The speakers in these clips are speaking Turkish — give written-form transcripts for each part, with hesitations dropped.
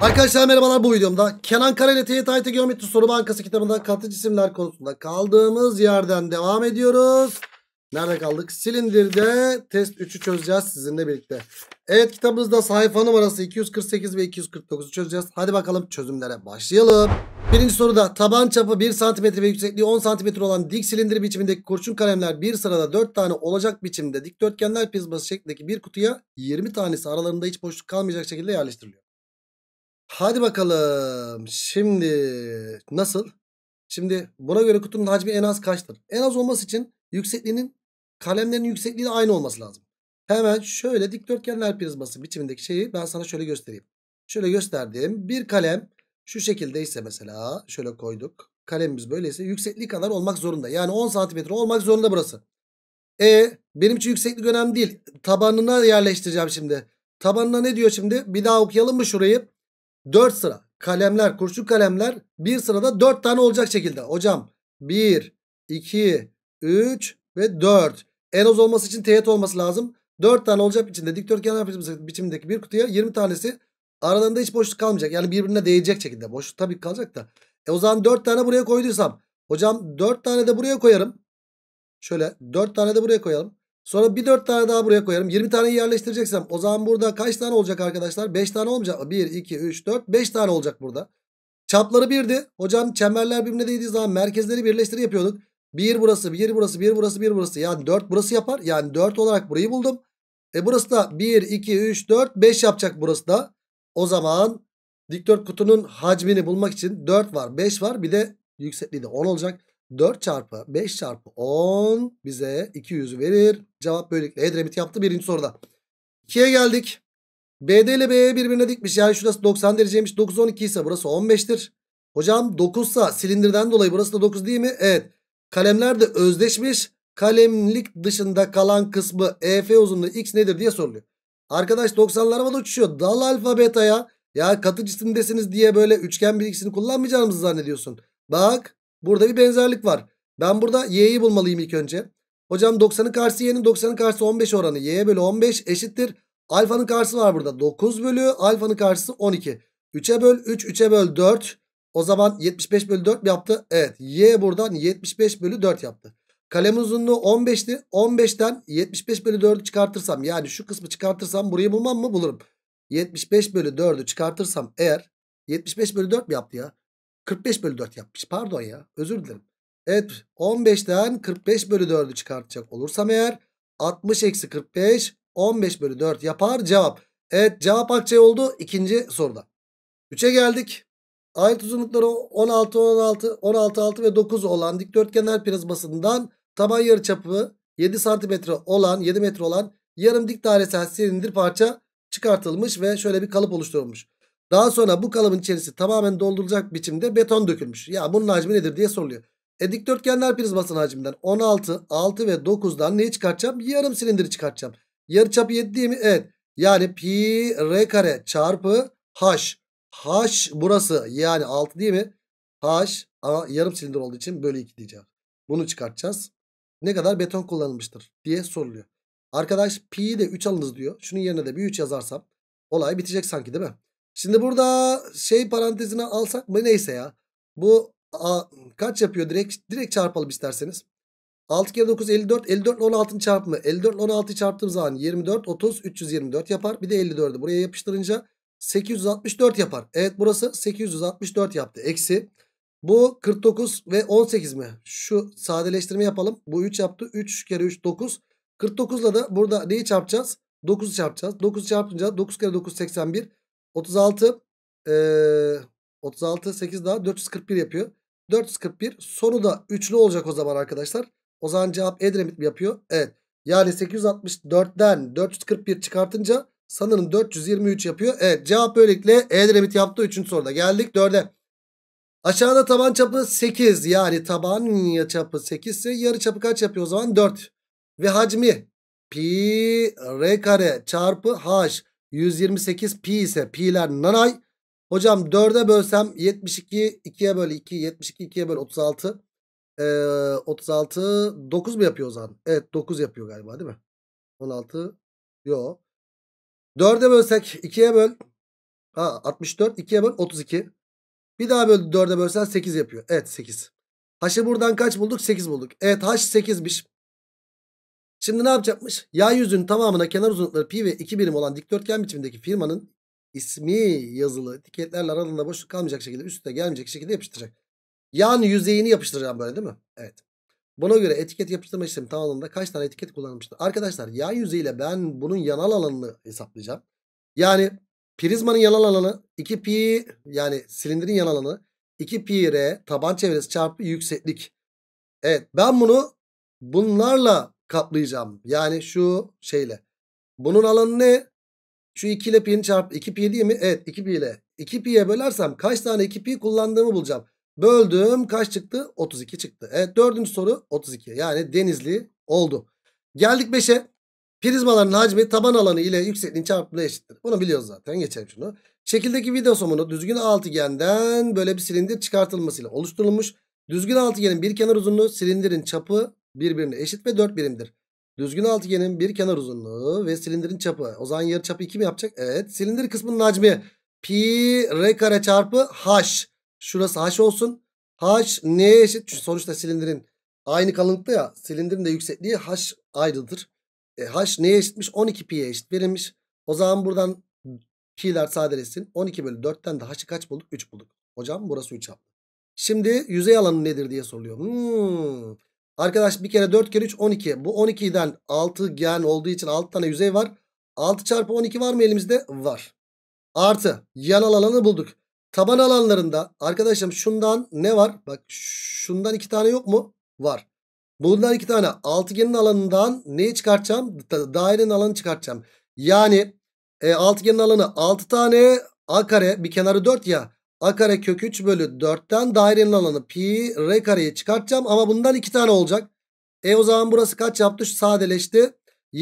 Arkadaşlar merhabalar, bu videomda Kenan Kara ile TYT Geometri Soru Bankası kitabında katı cisimler konusunda kaldığımız yerden devam ediyoruz. Nerede kaldık? Silindirde test 3'ü çözeceğiz sizinle birlikte. Evet, kitabımızda sayfa numarası 248 ve 249'u çözeceğiz. Hadi bakalım çözümlere başlayalım. Birinci soruda taban çapı 1 cm ve yüksekliği 10 cm olan dik silindir biçimindeki kurşun kalemler bir sırada 4 tane olacak biçimde dikdörtgenler prizması şeklindeki bir kutuya 20 tanesi aralarında hiç boşluk kalmayacak şekilde yerleştiriliyor. Hadi bakalım. Şimdi nasıl? Şimdi buna göre kutunun hacmi en az kaçtır? En az olması için kalemlerin yüksekliği aynı olması lazım. Hemen şöyle dikdörtgenler prizması biçimindeki şeyi ben sana şöyle göstereyim. Şöyle gösterdiğim bir kalem şu şekildeyse mesela şöyle koyduk. Kalemimiz böyleyse yüksekliği kadar olmak zorunda. Yani 10 santimetre olmak zorunda burası. Benim için yükseklik önemli değil. Tabanına yerleştireceğim şimdi. Tabanına ne diyor şimdi? Bir daha okuyalım mı şurayı? 4 sıra kalemler, kurşun kalemler bir sırada 4 tane olacak şekilde. Hocam 1, 2, 3 ve 4. En az olması için teğet olması lazım. 4 tane olacak biçimde dikdörtgen biçimindeki bir kutuya 20 tanesi aralarında hiç boşluk kalmayacak. Yani birbirine değecek şekilde. Boşluk tabii kalacak da. O zaman 4 tane buraya koyduysam. Hocam 4 tane de buraya koyarım. Şöyle 4 tane de buraya koyalım. Sonra bir 4 tane daha buraya koyarım. 20 taneyi yerleştireceksem o zaman burada kaç tane olacak arkadaşlar? 5 tane olmayacak mı? 1, 2, 3, 4, 5 tane olacak burada. Çapları 1'di. Hocam çemberler birbirine değdiği zaman merkezleri birleştiri yapıyorduk. 1 burası, 1 burası, 1 burası, 1 burası. Yani 4 burası yapar. Yani 4 olarak burayı buldum. Burası da 1, 2, 3, 4, 5 yapacak burası da. O zaman dikdört kutunun hacmini bulmak için 4 var, 5 var. Bir de yüksekliği de 10 olacak. 4 çarpı 5 çarpı 10 bize 200 verir. Cevap böylelikle Edremit yaptı birinci soruda. 2'ye geldik. BD ile BE birbirine dikmiş. Yani şurası 90 dereceymiş. 9 12 ise burası 15'tir. Hocam 9 ise silindirden dolayı burası da 9 değil mi? Evet. Kalemler de özdeşmiş. Kalemlik dışında kalan kısmı EF uzunluğu x nedir diye soruluyor. Arkadaş 90'lar havada uçuşuyor. Dal alfa beta'ya. Ya katı cisimdesiniz diye böyle üçgen bilgisini kullanmayacağımızı zannediyorsun. Bak burada bir benzerlik var. Ben burada y'yi bulmalıyım ilk önce. Hocam 90'ın karşısı y'nin 90'ın karşısı 15 oranı. Y bölü 15 eşittir. Alfanın karşısı var burada. 9 bölü alfanın karşısı 12. 3'e böl 3, 3'e böl 4. O zaman 75 bölü 4 yaptı. Evet. Y buradan 75 bölü 4 yaptı. Kalem uzunluğu 15'ti. 15'ten 75 bölü 4'ü çıkartırsam, yani şu kısmı çıkartırsam burayı bulmam mı? Bulurum. 75 bölü 4'ü çıkartırsam eğer 75 bölü 4 mi yaptı ya? 45 bölü 4 yapmış. Pardon ya. Özür dilerim. Evet. 15'ten 45 bölü 4'ü çıkartacak olursam eğer 60 eksi 45 15 bölü 4 yapar cevap. Evet, cevap Akçay oldu ikinci soruda. 3'e geldik. Ait uzunlukları 16, 16, 16, 6 ve 9 olan dikdörtgenler prizmasından taban yarıçapı 7 santimetre olan 7 metre olan yarım dik dairesel silindir parça çıkartılmış ve şöyle bir kalıp oluşturulmuş. Daha sonra bu kalıbın içerisi tamamen doldurulacak biçimde beton dökülmüş. Ya bunun hacmi nedir diye soruluyor. Dikdörtgenler prizmasının hacminden 16, 6 ve 9'dan neyi çıkartacağım? Yarım silindiri çıkartacağım. Yarıçapı 7 değil mi? Evet. Yani pi r kare çarpı h. H burası yani 6 değil mi? H ama yarım silindir olduğu için bölü 2 diyeceğim. Bunu çıkartacağız. Ne kadar beton kullanılmıştır diye soruluyor. Arkadaş pi'yi de 3 alınız diyor. Şunun yerine de bir 3 yazarsam olay bitecek sanki, değil mi? Şimdi burada şey parantezine alsak mı, neyse ya. Bu kaç yapıyor? Direkt çarpalım isterseniz. 6 kere 9 54. 54 ile 16'nın çarpımı. 54 ile 16'yı çarptığım zaman 24, 30, 324 yapar. Bir de 54'ü buraya yapıştırınca 864 yapar. Evet, burası 864 yaptı. Eksi. Bu 49 ve 18 mi? Şu sadeleştirme yapalım. Bu 3 yaptı. 3 kere 3 9. 49 ile de burada neyi çarpacağız? 9'u çarpacağız. 9 çarpınca 9 kere 9 81. 36. Ee, 36 8 daha 441 yapıyor. 441 sonu da üçlü olacak o zaman arkadaşlar. O zaman cevap Edremit mi yapıyor? Evet. Yani 864'ten 441 çıkartınca sanırım 423 yapıyor. Evet, cevap böylelikle Edremit yaptı 3. soruda. Geldik 4'e. Aşağıda taban çapı 8, yani taban çapı 8 ise yarı çapı kaç yapıyor o zaman? 4. Ve hacmi pi r kare çarpı h 128 pi ise pi'ler nanay. Hocam 4'e bölsem 72, 2'ye böl 2, 72 2'ye böl 36. 36 9 mu yapıyor o zaman? Evet, 9 yapıyor galiba, değil mi? 16 yok. 4'e bölsek 2'ye böl Ha, 64 2'ye böl 32. Bir daha böl 4'e bölsen 8 yapıyor. Evet 8. H'ı buradan kaç bulduk? 8 bulduk. Evet H 8'miş. Şimdi ne yapacakmış? Yay yüzünün tamamına kenar uzunlukları pi ve 2 birim olan dikdörtgen biçimindeki firmanın ismi yazılı etiketlerle aralığında boşluk kalmayacak şekilde üstte gelmeyecek şekilde yapıştıracak. Yan yüzeyini yapıştıracağım böyle değil mi? Evet. Buna göre etiket yapıştırma işlemi tamamında kaç tane etiket kullanılmıştır? Arkadaşlar yan yüzeyiyle ben bunun yanal alanını hesaplayacağım. Yani prizmanın yanal alanı 2 pi, yani silindirin yanal alanı 2 pi r taban çevresi çarpı yükseklik. Evet, ben bunu bunlarla kaplayacağım. Yani şu şeyle. Bunun alanı ne? Şu 2 ile pi'nin çarpı 2 pi değil mi? Evet 2 pi ile. 2 pi'ye bölersem kaç tane 2 pi kullandığımı bulacağım. Böldüm, kaç çıktı? 32 çıktı. Evet, dördüncü soru 32. Yani Denizli oldu. Geldik 5'e. Prizmaların hacmi taban alanı ile yüksekliğin çarpımına eşittir. Bunu biliyoruz zaten. Geçelim şunu. Şekildeki vida somunu düzgün altıgenden böyle bir silindir çıkartılmasıyla oluşturulmuş. Düzgün altıgenin bir kenar uzunluğu silindirin çapı birbirine eşit ve 4 birimdir. Düzgün altıgenin bir kenar uzunluğu ve silindirin çapı. O zaman yarıçapı 2 mi yapacak? Evet. Silindir kısmının hacmi pi r kare çarpı h. Şurası h olsun. H neye eşit? Sonuçta silindirin aynı kalınlıkta ya. Silindirin de yüksekliği h ayrıdır. H neye eşitmiş? 12 pi'ye eşit verilmiş. O zaman buradan pi'ler sadeleşsin. 12 bölü 4'ten de h'ı kaç bulduk? 3 bulduk. Hocam burası 3 yaptı. Şimdi yüzey alanı nedir diye soruluyor. Arkadaş bir kere 4 kere 3 12. Bu 12'den 6 gen olduğu için 6 tane yüzey var. 6 çarpı 12 var mı elimizde? Var. Artı yanal alanı bulduk. Taban alanlarında arkadaşım şundan ne var? Bak şundan 2 tane yok mu? Var. Bundan 2 tane altıgenin alanından neyi çıkartacağım? Dairenin alanını çıkartacağım. Yani altıgenin alanı 6 tane, a kare bir kenarı 4 ya. A kare kök 3 bölü 4'ten dairenin alanı pi r kareyi çıkartacağım. Ama bundan 2 tane olacak. O zaman burası kaç yaptı? Sadeleşti.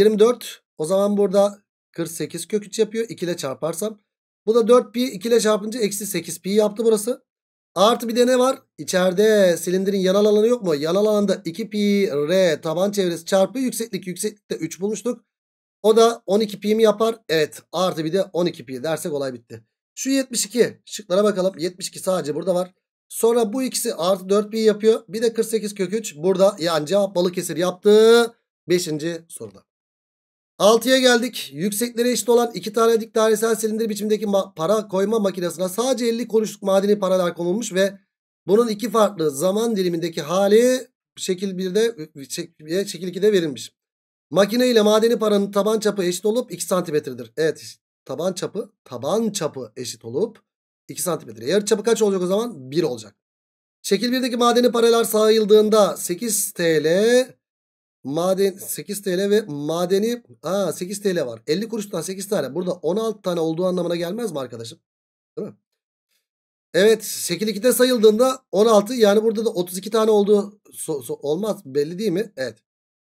24. O zaman burada 48 kök 3 yapıyor. 2 ile çarparsam. Bu da 4 pi, 2 ile çarpınca eksi 8 pi yaptı burası. Artı bir de ne var? İçeride silindirin yanal alanı yok mu? Yanal alanda 2 pi r taban çevresi çarpı yükseklik. Yükseklikte 3 bulmuştuk. O da 12 pi mi yapar? Evet. Artı bir de 12 pi dersek olay bitti. Şu 72. Şıklara bakalım. 72 sadece burada var. Sonra bu ikisi artı 4 pi yapıyor. Bir de 48 kök 3 burada. Yani cevap Balıkesir yaptı. 5. soruda. 6'ya geldik. Yüksekleri eşit olan 2 tane dik dairesel silindir biçimdeki para koyma makinesine sadece 50 kuruşluk madeni paralar konulmuş ve bunun iki farklı zaman dilimindeki hali şekil 1'de şekil 2'de verilmiş. Makine ile madeni paranın taban çapı eşit olup 2 santimetredir. Evet, taban çapı eşit olup 2 santimetre. Yarıçapı kaç olacak o zaman? 1 olacak. Şekil 1'deki madeni paralar sayıldığında 8 TL maden 8 TL ve madeni 8 TL var. 50 kuruştan 8 tane. Burada 16 tane olduğu anlamına gelmez mi arkadaşım? Değil mi? Evet, şekil 2'de sayıldığında 16, yani burada da 32 tane olduğu olmaz, belli değil mi? Evet.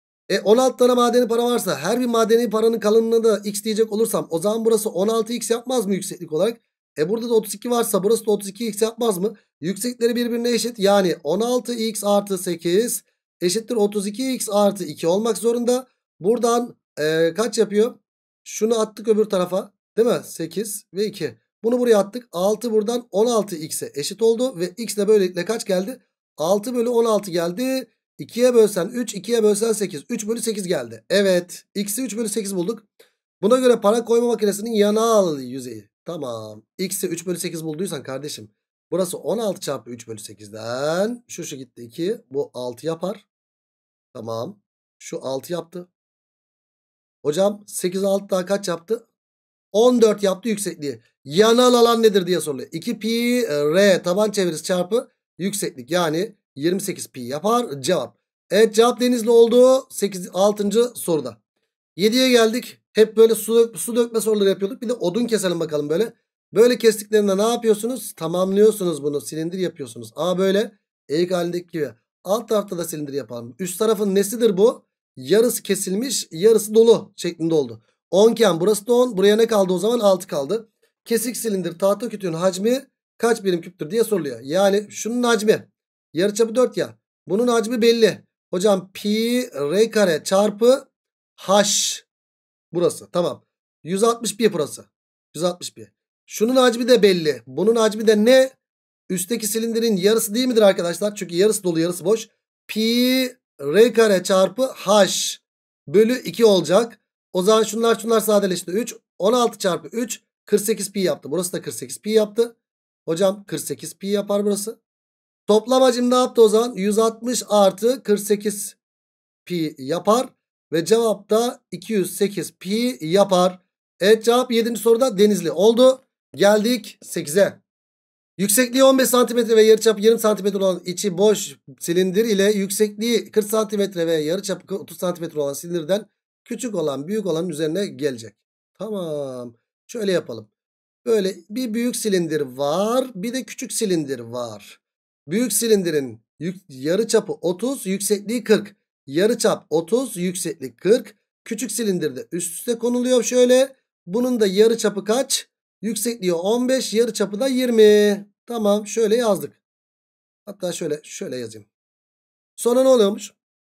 16 tane madeni para varsa her bir madeni paranın kalınlığına da x diyecek olursam o zaman burası 16x yapmaz mı yükseklik olarak? Burada da 32 varsa burası da 32x yapmaz mı? Yüksekleri birbirine eşit, yani 16x artı 8 eşittir 32x artı 2 olmak zorunda. Buradan kaç yapıyor? Şunu attık öbür tarafa, değil mi? 8 ve 2. Bunu buraya attık. 6 buradan 16x'e eşit oldu ve x de böylelikle kaç geldi? 6 bölü 16 geldi. 2'ye bölsen 3, 2'ye bölsen 8. 3 bölü 8 geldi. Evet. X'i 3 bölü 8 bulduk. Buna göre para koyma makinesinin yanal yüzeyi. Tamam. X'i 3 bölü 8 bulduysan kardeşim. Burası 16 çarpı 3 bölü 8'den. Şu gitti 2. Bu 6 yapar. Tamam. Şu 6 yaptı. Hocam 8 6 daha kaç yaptı? 14 yaptı yüksekliği. Yanal alan nedir diye soruluyor. 2 pi r taban çevresi çarpı yükseklik. Yani 28 pi yapar cevap. Evet, cevap Denizli oldu. 6. soruda. 7'ye geldik. Hep böyle su dökme soruları yapıyorduk. Bir de odun keselim bakalım böyle. Böyle kestiklerinde ne yapıyorsunuz? Tamamlıyorsunuz bunu. Silindir yapıyorsunuz. Böyle eğik halindeki gibi. Alt tarafta da silindir yapalım. Üst tarafın nesidir bu? Yarısı kesilmiş, yarısı dolu şeklinde oldu. 10 iken burası da 10. Buraya ne kaldı o zaman? 6 kaldı. Kesik silindir tahta kütüğün hacmi kaç birim küptür diye soruluyor. Yani şunun hacmi yarıçapı 4 ya. Bunun hacmi belli. Hocam pi r kare çarpı h. Burası tamam. 160 pi burası. 160 pi. Şunun hacmi de belli. Bunun hacmi de ne? Üstteki silindirin yarısı değil midir arkadaşlar? Çünkü yarısı dolu yarısı boş. Pi r kare çarpı h bölü 2 olacak. O zaman şunlar sadeleşti. 3. 16 çarpı 3 48 pi yaptı. Burası da 48 pi yaptı. Hocam 48 pi yapar burası. Toplam hacim ne yaptı o zaman? 160 artı 48 pi yapar. Ve cevap da 208 pi yapar. Evet, cevap 7. soruda Denizli oldu. Geldik 8'e. Yüksekliği 15 cm ve yarıçapı 20 cm olan içi boş silindir ile yüksekliği 40 cm ve yarıçapı 30 cm olan silindirden küçük olan büyük olanın üzerine gelecek. Tamam. Şöyle yapalım. Böyle bir büyük silindir var, bir de küçük silindir var. Büyük silindirin yarıçapı 30, yüksekliği 40. Yarıçap 30, yükseklik 40. Küçük silindirde üst üste konuluyor şöyle. Bunun da yarıçapı kaç? Yüksekliği 15, yarıçapı da 20. Tamam, şöyle yazdık. Hatta şöyle yazayım. Sonra ne oluyormuş?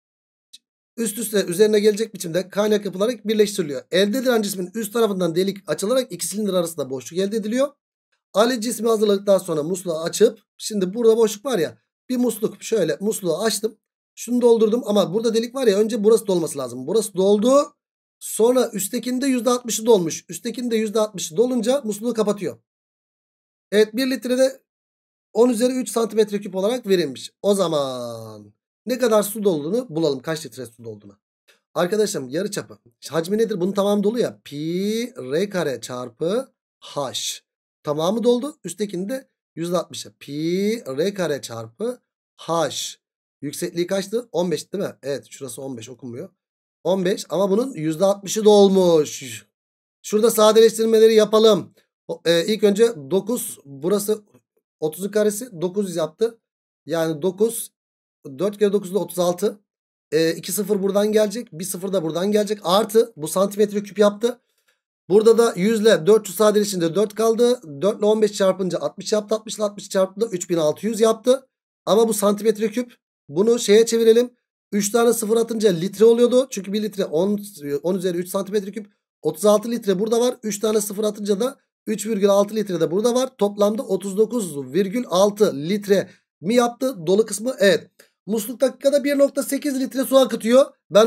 Üst üste üzerine gelecek biçimde kaynak yapılarak birleştiriliyor. Elde edilen cismin üst tarafından delik açılarak iki silindir arasında boşluk elde ediliyor. Ali cismi hazırladıktan sonra musluğu açıp, şimdi burada boşluk var ya, bir musluk, şöyle musluğu açtım. Şunu doldurdum ama burada delik var ya, önce burası dolması lazım. Burası doldu. Sonra üsttekinde %60'ı dolmuş. Üsttekinde %60'ı dolunca musluğu kapatıyor. Evet, 1 litrede 10 üzeri 3 santimetre küp olarak verilmiş. O zaman ne kadar su dolduğunu bulalım. Kaç litre su dolduğunu. Arkadaşlarım, yarıçapı. Hacmi nedir? Bunun tamamı dolu ya. Pi r kare çarpı h. Tamamı doldu. Üsttekinde %60'a. Pi r kare çarpı h. Yüksekliği kaçtı? 15 değil mi? Evet, şurası 15, okunmuyor. 15 ama bunun %60'ı dolmuş. Şurada sadeleştirmeleri yapalım. İlk önce 9, burası 30'un karesi 900 yaptı. Yani 9, 4 kere 9 da 36. 2 sıfır buradan gelecek. 1 sıfır da buradan gelecek. Artı bu santimetre küp yaptı. Burada da 100 ile 400 sadeleşince 4 kaldı. 4 ile 15 çarpınca 60 yaptı. 60 ile 60 çarptı da 3600 yaptı. Ama bu santimetre küp. Bunu şeye çevirelim. 3 tane sıfır atınca litre oluyordu. Çünkü 1 litre 10 üzeri 3 santimetre küp. 36 litre burada var. 3 tane sıfır atınca da 3,6 litre de burada var. Toplamda 39,6 litre mi yaptı? Dolu kısmı evet. Musluk dakikada 1,8 litre su akıtıyor. Ben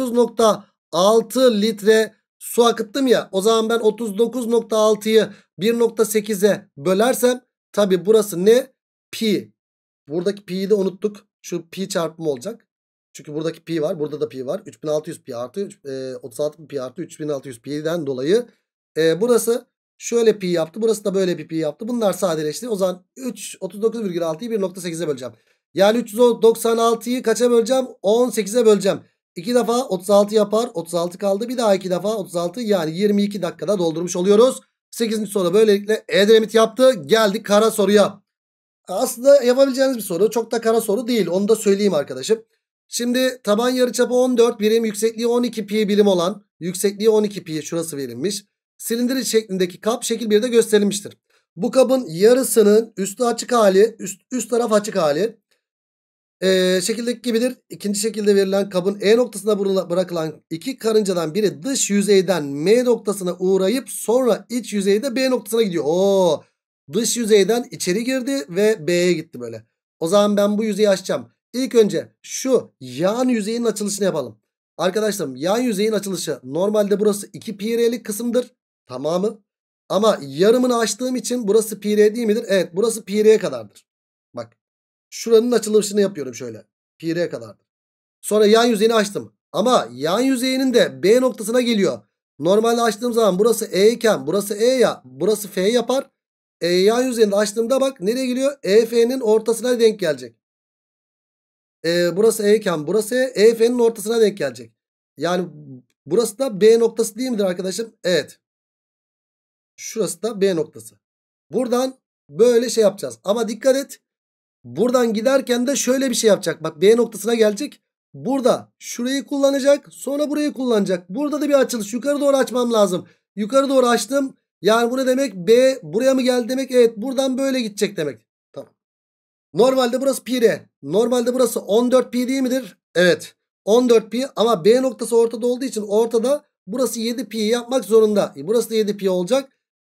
39,6 litre su akıttım ya. O zaman ben 39,6'yı 1,8'e bölersem tabi burası ne? Pi. Buradaki pi'yi de unuttuk. Şu pi çarpımı olacak. Çünkü buradaki pi var. Burada da pi var. 3600 pi artı 36 pi artı 3600 pi'den dolayı burası şöyle pi yaptı. Burası da böyle bir pi yaptı. Bunlar sadeleşti. O zaman 39,6'yı 1,8'e böleceğim. Yani 396'yı kaça böleceğim? 18'e böleceğim. 2 defa 36 yapar. 36 kaldı. Bir daha 2 defa 36. Yani 22 dakikada doldurmuş oluyoruz. 8. soru böylelikle Edremit yaptı. Geldik kara soruya. Aslında yapabileceğiniz bir soru. Çok da kara soru değil. Onu da söyleyeyim arkadaşım. Şimdi taban yarıçapı 14 birim, yüksekliği 12 pi birim olan, yüksekliği 12 pi şurası verilmiş. Silindir şeklindeki kap şekil 1'de gösterilmiştir. Bu kabın yarısının üstü açık hali, üst taraf açık hali. Şekildeki gibidir. İkinci şekilde verilen kabın E noktasına bırakılan iki karıncadan biri dış yüzeyden M noktasına uğrayıp sonra iç yüzeyde B noktasına gidiyor. Oo, dış yüzeyden içeri girdi ve B'ye gitti böyle. O zaman ben bu yüzeyi açacağım. İlk önce şu yan yüzeyin açılışını yapalım. Arkadaşlarım, yan yüzeyin açılışı normalde burası 2 pi r'lik kısımdır. Tamamı. Ama yarımını açtığım için burası pi r değil midir? Evet, burası pi r'ye kadardır. Bak. Şuranın açılışını yapıyorum şöyle. Pi r kadardır. Sonra yan yüzeyini açtım. Ama yan yüzeyinin de B noktasına geliyor. Normalde açtığım zaman burası E iken burası E ya. Burası F yapar. Yan yüzeyini de açtığımda bak nereye geliyor? EF'nin ortasına denk gelecek. Burası E iken burası EF'nin ortasına denk gelecek. Yani burası da B noktası değil midir arkadaşım? Evet. Şurası da B noktası. Buradan böyle şey yapacağız. Ama dikkat et. Buradan giderken de şöyle bir şey yapacak. Bak B noktasına gelecek. Burada şurayı kullanacak. Sonra burayı kullanacak. Burada da bir açılış. Yukarı doğru açmam lazım. Yukarı doğru açtım. Yani bu ne demek? B buraya mı geldi demek? Evet, buradan böyle gidecek demek. Tamam. Normalde burası pi r. Normalde burası 14 pi değil midir? Evet. 14 pi ama B noktası ortada olduğu için ortada burası 7 pi yapmak zorunda. Burası da 7 pi olacak.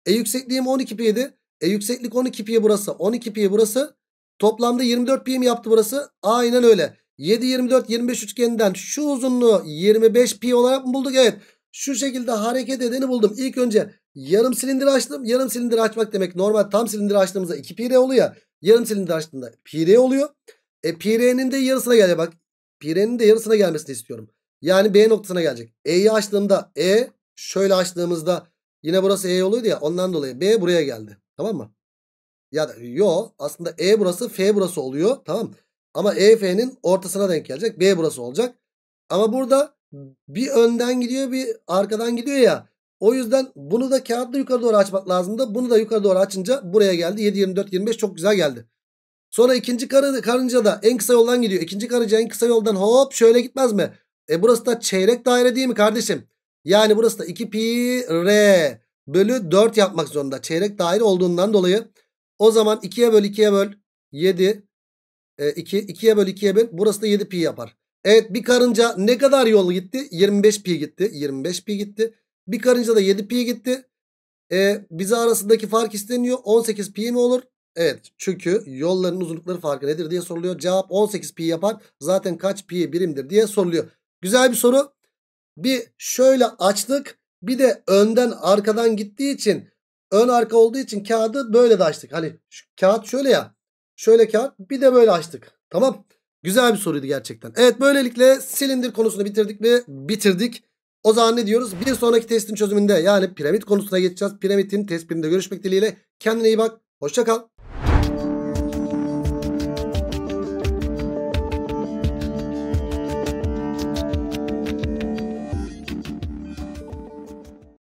Yüksekliğim 12 pi'ydi. Yükseklik 12 pi burası. 12 pi burası. Toplamda 24 pi mi yaptı burası? Aynen öyle. 7, 24, 25 üçgeninden şu uzunluğu 25 pi olarak mı bulduk? Evet. Şu şekilde hareket edeni buldum. İlk önce yarım silindir açtım. Yarım silindir açmak demek normal tam silindir açtığımızda 2 pi r oluyor. Yarım silindir açtığımda pi r oluyor. Pi r'nin de yarısına gelecek bak. Pi r'nin de yarısına gelmesini istiyorum. Yani B noktasına gelecek. E'yi açtığımda şöyle açtığımızda yine burası E oluyordu ya, ondan dolayı B buraya geldi. Tamam mı? Ya da aslında E burası, F burası oluyor. Tamam. Ama EF'nin ortasına denk gelecek. B burası olacak. Ama burada bir önden gidiyor bir arkadan gidiyor ya. O yüzden bunu da kağıtla yukarı doğru açmak lazımdı. Bunu da yukarı doğru açınca buraya geldi. 7, 24, 25 çok güzel geldi. Sonra ikinci karınca da en kısa yoldan gidiyor. İkinci karınca en kısa yoldan hop şöyle gitmez mi? Burası da çeyrek daire değil mi kardeşim? Yani burası da 2 pi r bölü 4 yapmak zorunda. Çeyrek daire olduğundan dolayı. O zaman 2'ye böl 2'ye böl 7. 2'ye böl 2'ye böl. Burası da 7 pi yapar. Evet, bir karınca ne kadar yol gitti? 25 pi gitti. 25 pi gitti. Bir karınca da 7 pi gitti. Bize arasındaki fark isteniyor. 18 pi mi olur? Evet, çünkü yolların uzunlukları farkı nedir diye soruluyor. Cevap 18 pi yapar. Zaten kaç pi birimdir diye soruluyor. Güzel bir soru. Bir şöyle açtık. Bir de önden arkadan gittiği için, ön arka olduğu için kağıdı böyle de açtık. Hani kağıt şöyle ya. Şöyle kağıt, bir de böyle açtık. Tamam. Güzel bir soruydu gerçekten. Evet, böylelikle silindir konusunu bitirdik ve bitirdik. O zaman ne diyoruz? Bir sonraki testin çözümünde yani piramit konusuna geçeceğiz. Piramidin tespitinde görüşmek dileğiyle. Kendine iyi bak. Hoşça kal.